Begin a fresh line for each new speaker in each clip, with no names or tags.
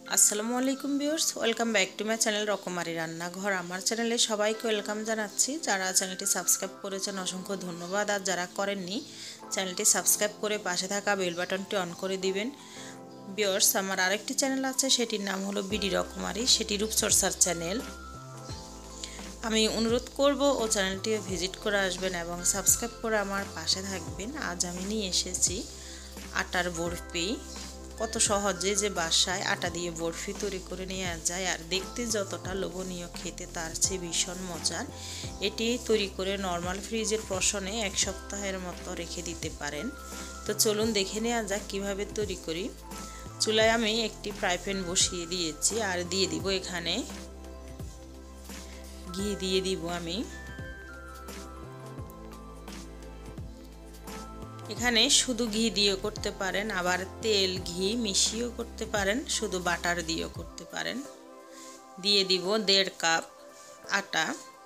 আসসালামু আলাইকুম viewers, welcome back to my channel Rokomari Rannaghor. আমার চ্যানেলে সবাইকে ওয়েলকাম জানাচ্ছি। যারা চ্যানেলটি সাবস্ক্রাইব করেছেন অসংখ্য ধন্যবাদ, আর যারা করেননি চ্যানেলটি সাবস্ক্রাইব করে পাশে থাকা বেল বাটনটি অন করে দিবেন। ভিউয়ার্স, আমার আরেকটি চ্যানেল আছে, সেটির নাম হলো বিডি রকমারি, সেটি রূপচর্চার চ্যানেল। আমি অনুরোধ করব ও চ্যানেলটি ভিজিট করে আসবেন এবং সাবস্ক্রাইব করে আমার পাশে থাকবেন। আজ আমি নিয়ে এসেছি আটার বরফি। কত সহজে যে বাসায় আটা দিয়ে বরফি তৈরি করে নেওয়া যায়, আর দেখতে যতটা লোভনীয়, খেতে তার চেয়ে ভীষণ মজার। এটি তৈরি করে নর্মাল ফ্রিজের প্রশনে 1 সপ্তাহের মতো রেখে দিতে পারেন। তো চলুন দেখে নেওয়া যাক কীভাবে তৈরি করি। চুলায় আমি একটি ফ্রাই প্যান বসিয়ে দিয়েছি, আর দিয়ে দিব এখানে ঘি দিয়ে দিব আমি। এখানে শুধু ঘি দিয়েও করতে পারেন, আবার তেল ঘি মিশিয়েও করতে পারেন, শুধু বাটার দিয়েও করতে পারেন। দিয়ে দিব 1.5 কাপ আটা।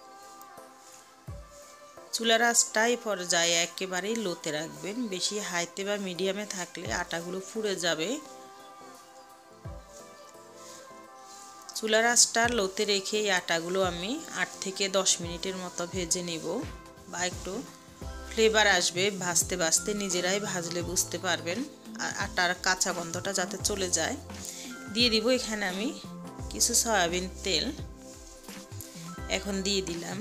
চুলার আঁচটা এই পর্যায়ে একেবারেই লোতে রাখবেন, বেশি হাইতে বা মিডিয়ামে থাকলে আটাগুলো পুড়ে যাবে। চুলার আঁচটা লোতে রেখে এই আটাগুলো আমি 8 থেকে 10 মিনিটের মতো ভেজে নিব, বা একটু ফ্লেভার আসবে ভাজতে ভাজতে, নিজেরাই ভাজলে বুঝতে পারবেন, আর আটার কাঁচা গন্ধটা যাতে চলে যায়। দিয়ে দিব এখানে আমি কিছু সয়াবিন তেল, এখন দিয়ে দিলাম।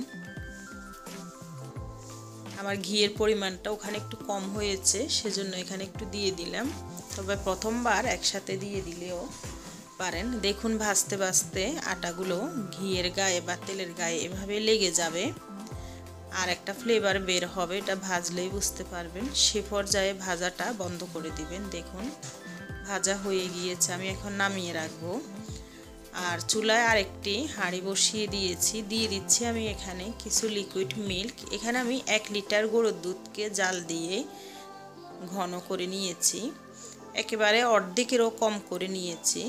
আমার ঘিয়ের পরিমাণটা ওখানে একটু কম হয়েছে, সেজন্য এখানে একটু দিয়ে দিলাম, তবে প্রথমবার একসাথে দিয়ে দিলেও পারেন। দেখুন ভাজতে ভাজতে আটাগুলো ঘিয়ের গায়ে বা তেলের গায়ে এভাবে লেগে যাবে, আর একটা ফ্লেভার বের হবে, এটা ভাজলেই বুঝতে পারবেন। সে পর্যায়ে ভাজাটা বন্ধ করে দিবেন। দেখুন ভাজা হয়ে গিয়েছে, আমি এখন নামিয়ে রাখবো। আর চুলায় আরেকটি হাঁড়ি বসিয়ে দিয়েছি, দিয়ে দিচ্ছি আমি এখানে কিছু লিকুইড মিল্ক। এখানে আমি 1 লিটার গরুর দুধকে জাল দিয়ে ঘন করে নিয়েছি, একেবারে অর্ধেকেরও কম করে নিয়েছি।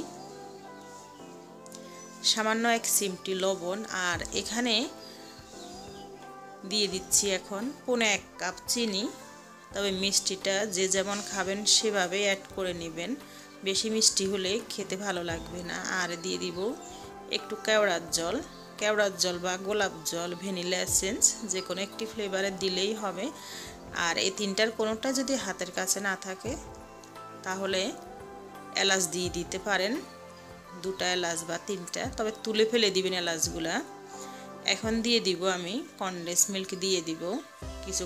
সামান্য 1 চিমটি লবণ, আর এখানে দিয়ে দিচ্ছি এখন 1.25 কাপ চিনি। তবে মিষ্টিটা যে যেমন খাবেন সেভাবে অ্যাড করে নেবেন, বেশি মিষ্টি হলে খেতে ভালো লাগবে না। আর দিয়ে দিব একটু কেওড়ার জল বা গোলাপ জল, ভ্যানিলা এসেন্স, যে কোনো একটি ফ্লেভারে দিলেই হবে। আর এই তিনটার কোনোটা যদি হাতের কাছে না থাকে তাহলে এলাচ দিয়ে দিতে পারেন, 2টা এলাচ বা 3টা, তবে তুলে ফেলে দিবেন এলাচগুলা। এখন দিয়ে দিব আমি কনডেন্স মিল্ক, দিয়ে দিব কিছু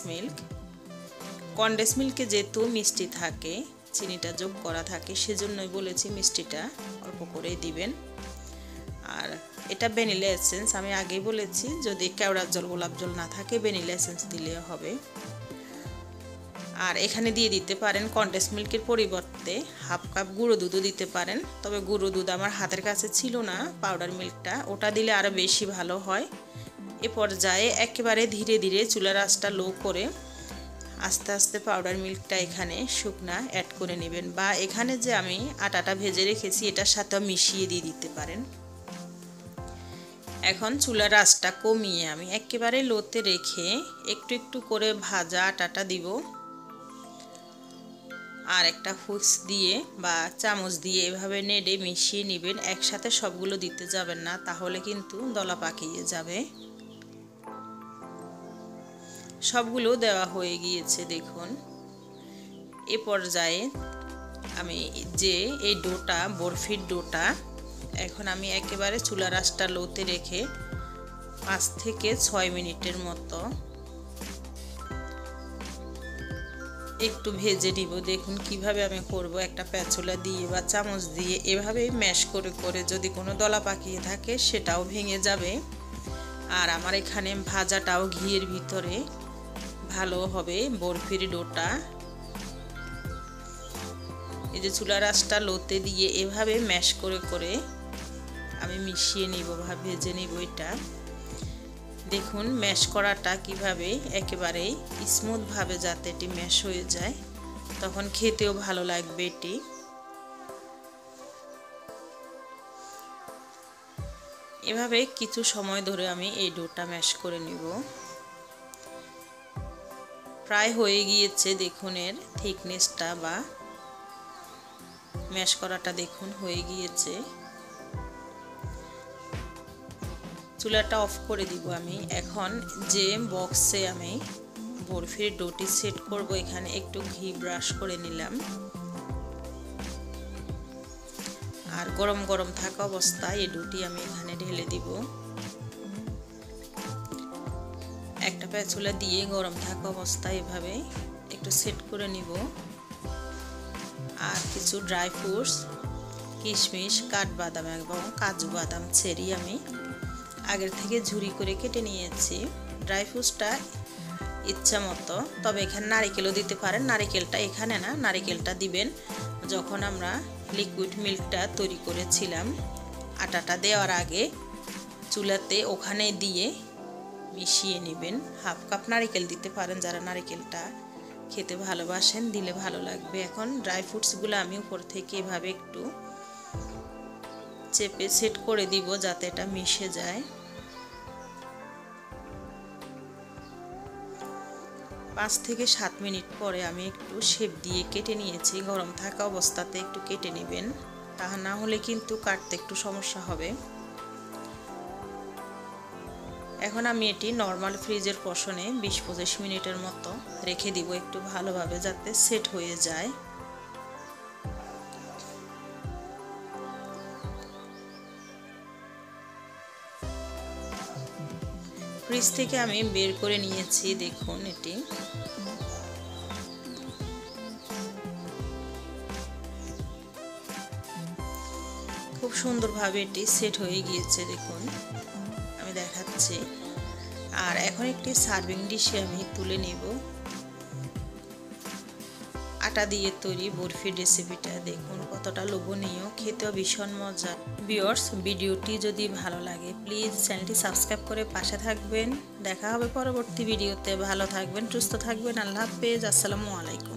কনডেন্স মিল্কে যেহেতু মিষ্টি থাকে, চিনিটা যোগ করা থাকে, সেজন্যই বলেছি মিষ্টিটা অল্প করে দিবেন। আর এটা ভ্যানিলা এসেন্স, আমি আগেই বলেছি যদি কেওড়ার জল গোলাপ জল না থাকে ভ্যানিলা এসেন্স দিলেও হবে। আর এখানে দিয়ে দিতে পারেন কনডেন্স মিল্কের পরিবর্তে 1/2 কাপ গুঁড়ো দুধও দিতে পারেন, তবে গুঁড়ো দুধ আমার হাতের কাছে ছিল না, পাউডার মিল্কটা, ওটা দিলে আরও বেশি ভালো হয়। এ পর্যায়ে একেবারে ধীরে ধীরে চুলার আঁচটা লো করে আস্তে আস্তে পাউডার মিল্কটা এখানে শুকনা অ্যাড করে নেবেন, বা এখানে যে আমি আটাটা ভেজে রেখেছি এটার সাথে মিশিয়ে দিয়ে দিতে পারেন। এখন চুলার আঁচটা কমিয়ে আমি একেবারে লোতে রেখে একটু একটু করে ভাজা আটাটা দিব, আর একটা হুইস্ক দিয়ে বা চামচ দিয়ে এভাবে নেড়ে মিশিয়ে নেবেন। একসাথে সবগুলো দিতে যাবেন না, তাহলে কিন্তু দলা পাকিয়ে যাবে। সবগুলো দেওয়া হয়ে গিয়েছে দেখুন। এ পর্যায়ে আমি যে এই ডোটা, বরফির ডোটা, এখন আমি একেবারে চুলার আঁচটা লোতে রেখে 5 থেকে 6 মিনিটের মতো একটু ভেজে নিব। দেখুন কিভাবে আমি করব, একটা প্যাচুলা দিয়ে বা চামচ দিয়ে এভাবে ম্যাশ করে করে যদি কোনো দলা পাকিয়ে থাকে সেটাও ভেঙে যাবে, আর আমার এখানে ভাজাটাও ঘিয়ের ভিতরে ভালো হবে বরফির ডোটা। এই যে চুলার আঁচটা লোতে দিয়ে এভাবে ম্যাশ করে করে আমি মিশিয়ে নিব বা ভেজে নিব। এটা দেখুন ম্যাশ করাটা কিভাবে, একেবারেই স্মুথভাবে যাতে এটি ম্যাশ হয়ে যায়, তখন খেতেও ভালো লাগবে। এটি এভাবে কিছু সময় ধরে আমি এই ডোটা ম্যাশ করে নিব। প্রায় হয়ে গিয়েছে দেখুন এর থিকনেসটা, বা ম্যাশ করাটা দেখুন হয়ে গিয়েছে। চুলাটা অফ করে দিব আমি। এখন যে বক্সে আমি বরফির ডোটি সেট করব, এখানে একটু ঘি ব্রাশ করে নিলাম। আর গরম গরম থাকা অবস্থায় এই ডোটি আমি এখানে ঢেলে দিব। একটা প্যাচুলা দিয়ে গরম থাকা অবস্থায় এভাবে একটু সেট করে নিব। আর কিছু ড্রাই ফ্রুটস, কিশমিশ, কাঠবাদাম এবং কাজু বাদাম চেরি আমি আগের থেকে ঝুরি করে কেটে নিয়েছি। ড্রাই ফ্রুটসটা ইচ্ছা মতো, তবে এখানে নারিকেলও দিতে পারেন। নারিকেলটা এখানে না, নারিকেলটা দিবেন যখন আমরা লিকুইড মিল্কটা তৈরি করেছিলাম আটাটা দেওয়ার আগে চুলাতে, ওখানে দিয়ে মিশিয়ে নেবেন। হাফ কাপ নারিকেল দিতে পারেন যারা নারিকেলটা খেতে ভালোবাসেন, দিলে ভালো লাগবে। এখন ড্রাই ফ্রুটসগুলো আমি উপর থেকে এভাবে একটু চেপে সেট করে দিব যাতে এটা মিশে যায়। 5 থেকে 7 মিনিট পরে আমি একটু শেপ দিয়ে কেটে নিয়েছি। গরম থাকা অবস্থাতে একটু কেটে নেবেন, তা না হলে কিন্তু কাটতে একটু সমস্যা হবে। এখন আমি এটি নর্মাল ফ্রিজের পোর্শনে 20-25 মিনিটের মতো রেখে দিব, একটু ভালোভাবে যাতে সেট হয়ে যায়। ফ্রিজ থেকে আমি বের করে নিয়েছি, দেখুন এটি খুব সুন্দরভাবে এটি সেট হয়ে গিয়েছে, দেখুন আমি দেখাচ্ছি। আর এখন একটি সার্ভিং ডিশে আমি তুলে নেব। আটা দিয়ে তৈরি বরফির রেসিপিটা দেখুন কতটা লোভনীয়, খেতেও ভীষণ মজা। ভিউয়ার্স, ভিডিওটি যদি ভালো লাগে প্লিজ চ্যানেলটি সাবস্ক্রাইব করে পাশে থাকবেন। দেখা হবে পরবর্তী ভিডিওতে। ভালো থাকবেন, সুস্থ থাকবেন। আল্লাহ হাফেজ। আসসালামু আলাইকুম।